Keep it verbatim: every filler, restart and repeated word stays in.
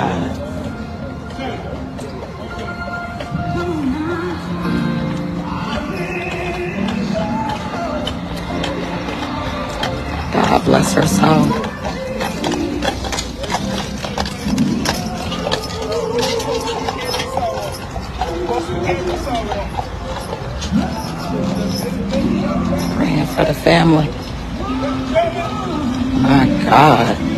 God. God bless her soul. Praying for the family. My God.